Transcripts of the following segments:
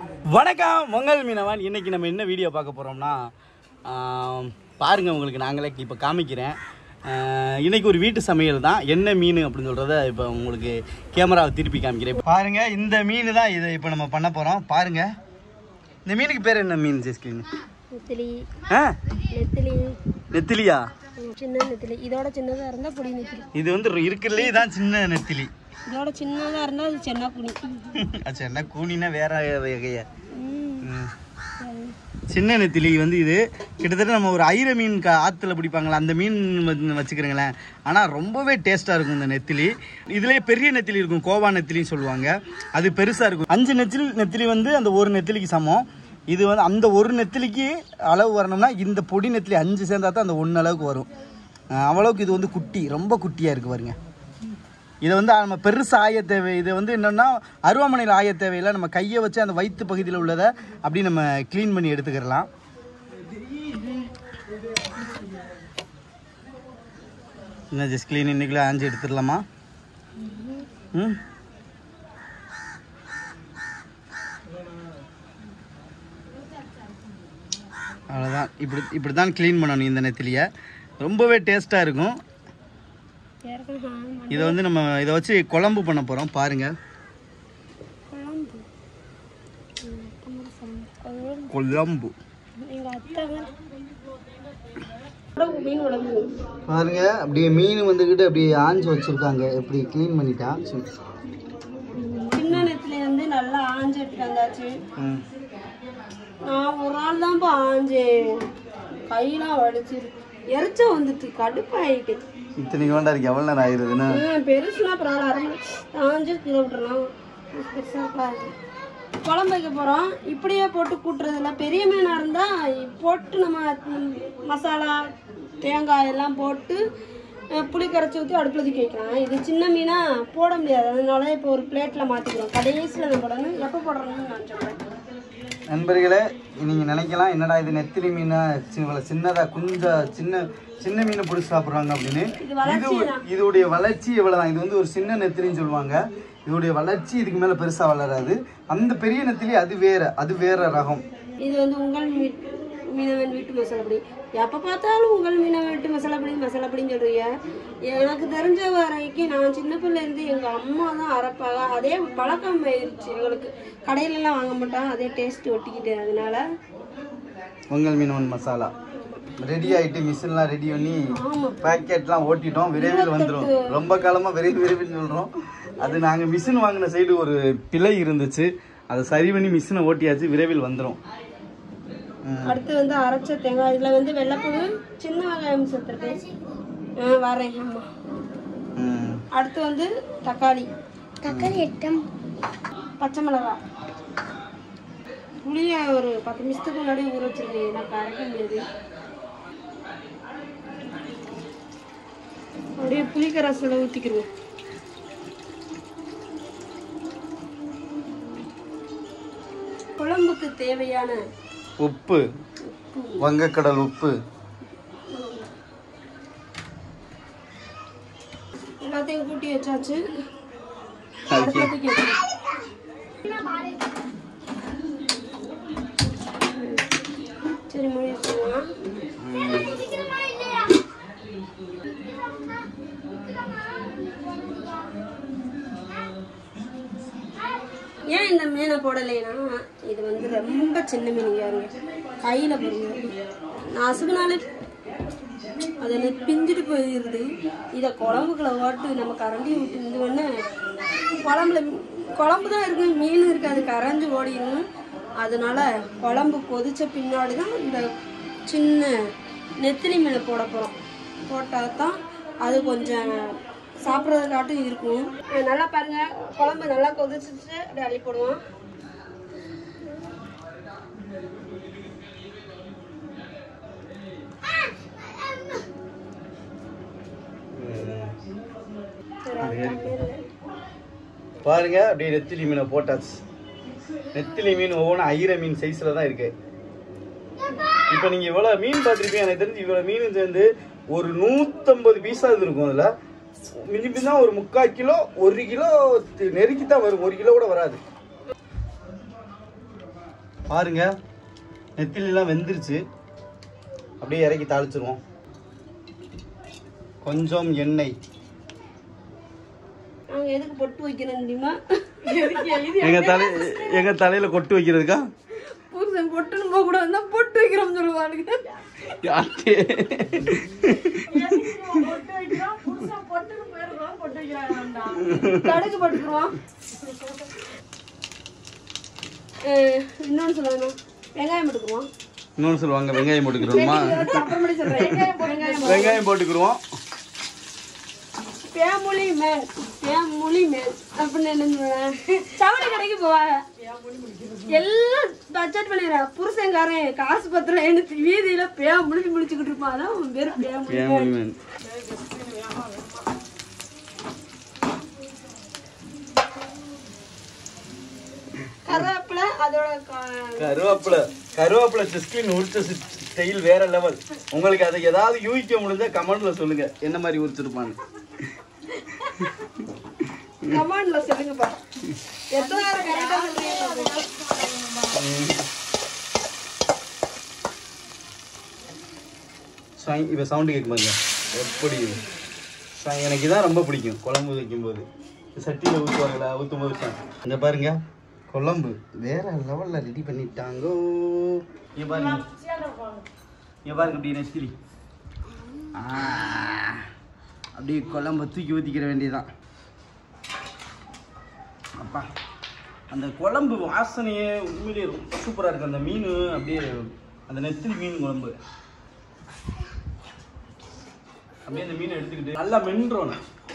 வணக்கம் மங்கள் மீனவன். இன்றைக்கி நம்ம என்ன வீடியோ பார்க்க போகிறோம்னா பாருங்கள், உங்களுக்கு நாங்களே இப்போ காமிக்கிறேன். இன்றைக்கி ஒரு வீட்டு சமையல் தான். என்ன மீன் அப்படின்னு சொல்கிறத இப்போ உங்களுக்கு கேமராவை திருப்பி காமிக்கிறேன். பாருங்கள், இந்த மீன் தான் இதை இப்போ நம்ம பண்ண போகிறோம். பாருங்கள், இந்த மீனுக்கு பேர் என்ன மீன் ஜெஸ்கின்? நெத்திலி. நெத்திலி. நெத்திலியா? சின்ன நெத்திலி. இதோட சின்னதாக இருந்தால் பொடி நெத்திலி. இது வந்து இருக்கிறதுலே தான் சின்ன நெத்திலி. இதோட சின்னதாக இருந்தால் அது சென்னா கூனி. சென்னா கூனினா வேற வகையா? சின்ன நெத்திலி வந்து இது கிட்டத்தட்ட நம்ம ஒரு ஐர மீன் ஆற்றுல பிடிப்பாங்களா அந்த மீன் வச்சுக்கிறீங்களேன். ஆனால் ரொம்பவே டேஸ்ட்டாக இருக்கும் இந்த நெத்திலி. இதுலேயே பெரிய நெத்திலி இருக்கும், கோவா நெத்திலின்னு சொல்லுவாங்க. அது பெருசாக இருக்கும். 5 நெத்திலி வந்து அந்த ஒரு நெத்திலிக்கு சமம். இது வந்து அந்த ஒரு நெத்திலிக்கு அளவு வரணும்னா இந்த பொடி நெத்திலி 5 சேர்ந்தா தான் அந்த 1 அளவுக்கு வரும். அவ்வளவுக்கு இது வந்து குட்டி, ரொம்ப குட்டியாக இருக்குது பாருங்க. இதை வந்து நம்ம பெருசாக ஆய தேவை. இது வந்து என்னென்னா அருவாமனையில் ஆய தேவையில்லை. நம்ம கையை வச்சு அந்த வயிற்று பகுதியில் உள்ளதை அப்படி நம்ம க்ளீன் பண்ணி எடுத்துக்கிடலாம். என்ன ஜஸ்ட் க்ளீன் இன்னைக்குள்ள ஆஞ்சு எடுத்துடலாமா? அவ்வளோதான். இப்படி தான் க்ளீன் பண்ணணும் இந்த நெத்திலியை. ரொம்பவே டேஸ்ட்டாக இருக்கும். இதை வந்து நம்ம இதை வச்சு குழம்பு பண்ண போகிறோம். பாருங்கள், குழம்பு பாருங்க. அப்படியே மீன் வந்துக்கிட்டு அப்படியே ஆஞ்சு வச்சுருக்காங்க. எப்படி க்ளீன் பண்ணிட்டா. சின்ன நெத்திலி வந்து நல்லா ஆஞ்சு எடுத்துட்டு வந்தாச்சு. நான் ஒரு நாள் தான்ப்பா ஆஞ்சேன். கையெல்லாம் வலிச்சிருக்கு, எரிச்ச வந்துட்டு கடுப்பாயிட்டு. இத்தனைக்கு வேண்டா இருக்கு. எவ்வளோ நேரம் ஆயிடுதுன்னா பெருசுனா பரவாயில்ல. ஆஞ்சு கீழே விட்டுறலாம். பெருசாக குழம்பு வைக்க போகிறோம். இப்படியே போட்டு கூட்டுறதில்ல. பெரிய மீனாக இருந்தால் போட்டு நம்ம மசாலா தேங்காய் எல்லாம் போட்டு புளி கரைச்சி ஊற்றி அடுப்பில் தூக்கி வைக்கலாம். இது சின்ன மீனாக போட முடியாது. அதனால இப்போ ஒரு பிளேட்டில் மாற்றிக்கிறோம். கடைசியில் நம்ம போடணும். எப்போ போடுறோம்னு நான் சொல்கிறேன். நண்பர்களே, நீங்கள் நினைக்கலாம் என்னடா இது நெத்திலி மீனை இவ்வளோ சின்னதாக கொஞ்சம் சின்ன மீனை பிடிச்சி சாப்பிட்றாங்க அப்படின்னு. இதோடைய வளர்ச்சி இவ்வளோதான். இது வந்து ஒரு சின்ன நெத்திலின்னு சொல்லுவாங்க. இதோடைய வளர்ச்சி இதுக்கு மேலே பெருசாக வளராது. அந்த பெரிய நெத்திலி அது வேற ரகம். இது வந்து உங்கள் மீனவன் வீட்டு மசாலாப்பொடி. எப்போ பார்த்தாலும் உங்கள் மீனவன் வீட்டு மசாலாப்பொடின்னு சொல்கிறீங்க. எனக்கு தெரிஞ்ச வரைக்கும் நான் சின்ன பிள்ளைலேருந்து எங்கள் அம்மா தான் அரைப்பாங்க. அதே பழக்கம் ஆயிடுச்சு எங்களுக்கு. கடையிலலாம் வாங்க மாட்டோம். அதே டேஸ்ட்டு ஒட்டிக்கிட்டு. அதனால உங்கள் மீனவன் மசாலா ரெடி ஆகிட்டு மிஷின்லாம் ரெடி பண்ணி பேக்கெட்லாம் ஓட்டிட்டோம். விரைவில் வந்துடும். ரொம்ப காலமாக விரைவில் சொல்கிறோம். அது நாங்கள் மிஷின் வாங்கின சைடு ஒரு பிழை இருந்துச்சு. அதை சரி பண்ணி மிஷினை ஓட்டியாச்சு. விரைவில் வந்துடும். அடுத்து வந்து அரைச்ச தேங்காய். இதில் வந்து வெள்ளைப்பூடு, சின்ன வெங்காயம் சேர்த்துருக்கேன். வரேன். ஆமாம். அடுத்து வந்து தக்காளி 8, பச்சை மிளகாய், புளியை ஒரு 10 நிமிஷத்துக்கு முன்னாடி ஊற வச்சிருக்கேன். எனக்கு அரைக்க முடியாது. அப்படியே புளிக்கரசில் ஊற்றிக்கிடுவோம். குழம்புக்கு தேவையான உப்பு, வங்கக்கடல் உப்பு எல்லாத்தையும் கூட்டி வச்சாச்சு. சரி, மொழி வச்சுக்கலாம். ஏன் இந்த மீனை போடலைன்னா, இது வந்து ரொம்ப சின்ன மீனுங்க. கையில் போடுங்க நசுக்குனாலே அதில் பிஞ்சிட்டு போயிடுது. இதை குழம்புக்குள்ள ஓட்டு நம்ம கரண்டி விட்டு இது பண்ண குழம்பு தான் இருக்கு, மீன் இருக்காது, கரைஞ்சி ஓடிடும். அதனால குழம்பு கொதிச்ச பின்னாடி தான் இந்த சின்ன நெத்திலி மீனை போட போகிறோம். போட்டால் தான் அது கொஞ்சம் சாப்பிட்றதுக்காட்டும் இருக்கும். நல்லா பாருங்க, குழம்பு நல்லா கொதிச்சிச்சு. அப்படி அள்ளி போடுவோம். பாருங்க, அப்படியே நெத்திலி மீனை போட்டாச்சு. நெத்திலி மீன் ஒவ்வொன்றும் ஐர மீன் சைஸில் தான் இருக்கு. இப்போ நீங்கள் இவ்வளோ மீன் பார்த்துருப்பீங்க. எனக்கு தெரிஞ்சு இவ்வளோ மீன் சேர்ந்து ஒரு 150 பீஸாக இருந்திருக்கும். அதில் மிஞ்சி தான் ஒரு 3/4 கிலோ 1 கிலோ நெருக்கி தான் வரும். 1 கிலோ கூட வராது. பாருங்க நெத்திலாம் வெந்துருச்சு. அப்படியே இறக்கி தாளிச்சிருவோம். கொஞ்சம் எண்ணெய். நாங்கள் எதுக்கு பொட்டு வைக்கணும் தெரியுமா? எங்க தலையில கொட்டு வைக்கிறதுக்கா? புருஷன் பொட்டுன்னு போக கூடாதுன்னா பொட்டு வைக்கிறோம்னு சொல்லுவாங்க. கடுகு போட்டுக்குருவோம். இன்னொன்னு சொல்லுவாங்க வெங்காயம் போட்டுக்குருவோம். இன்னொன்னு சொல்லுவாங்க வெங்காயம் போட்டுக்கிறோமா? அப்புறமேட்டு சொல்றேன். வெங்காயம் போட்டுக்குருவோம். பேமொழி மேன் அப்படின்னு என்ன சொல்லுவேன். சவணி கடைக்கு போவாங்க எல்லாம் பட்ஜெட் பண்ணிடுறேன். புருஷன்காரன் காசு பத்திரம் எடுத்து வீதியில முடிச்சுக்கிட்டு இருப்பான். அதான் அவன் பேரு பேமொழி மேன். கருவேப்பிலை அதோட கருவேப்பிலை கிறிஸ்டின் உரிச்ச ஸ்டைல் வேற லெவல். உங்களுக்கு அதை ஏதாவது யூகிக்க முடிஞ்சா கமெண்ட்ல சொல்லுங்க என்ன மாதிரி உரிச்சிருப்பான்னு. கமெண்ட்ல சொல்லுங்கப்பா. எத்தனை நேரம் கரெக்டா சொல்றீங்க? இப்போ சவுண்டு கேட்க பாருங்க எப்படி. எனக்கு இதான் ரொம்ப பிடிக்கும் குழம்பு வைக்கும்போது. சட்டியில் ஊற்றுவாங்களா ஊற்றும் போது இந்த பாருங்க குழம்பு வேற லெவலில் ரெடி பண்ணிட்டாங்கோ. இங்கே பாருங்க அப்படி நெத்திலி அப்படியே குழம்பு தூக்கி ஊற்றிக்கிற வேண்டியதான். அப்பா அந்த குழம்பு வாசனையே உண்மையிலேயே ரொம்ப சூப்பராக இருக்குது. அந்த மீன் அப்படியே அந்த நெத்திலி மீன் குழம்பு அப்படியே அந்த மீனை எடுத்துக்கிட்டு நல்லா மென்றோம்.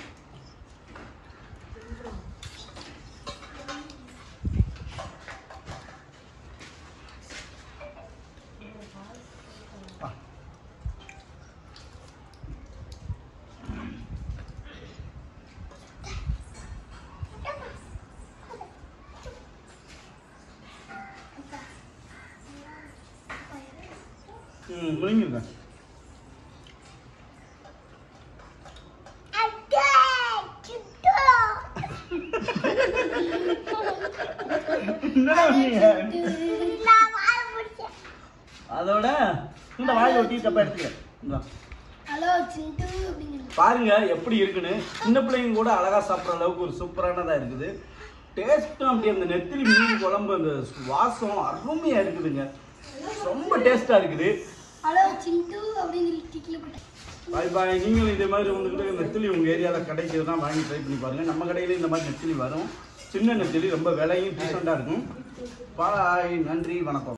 முழுங்கிருக்கேன். அதோட இந்த வாயில ஒட்டி தப்பா எடுத்துக்க. பாருங்க எப்படி இருக்குன்னு. சின்ன பிள்ளைங்க கூட அழகா சாப்பிட்ற அளவுக்கு ஒரு சூப்பரானதா இருக்குது. டேஸ்ட்டும் அப்படி அந்த நெத்திலி மீன் குழம்பு அந்த வாசம் அருமையா இருக்குதுங்க. ரொம்ப டேஸ்டா இருக்குது. பாய் பாய். நீங்களும் இதே மாதிரி உங்ககிட்ட நெத்திலி உங்க ஏரியாவில் கிடைக்கிறதுனா வாங்கி ட்ரை பண்ணி பாருங்க. நம்ம கடையில இந்த மாதிரி நெத்திலி வரும். சின்ன நெத்திலி ரொம்ப விலையும் டீசெண்டாக இருக்கும். பாய். நன்றி வணக்கம்.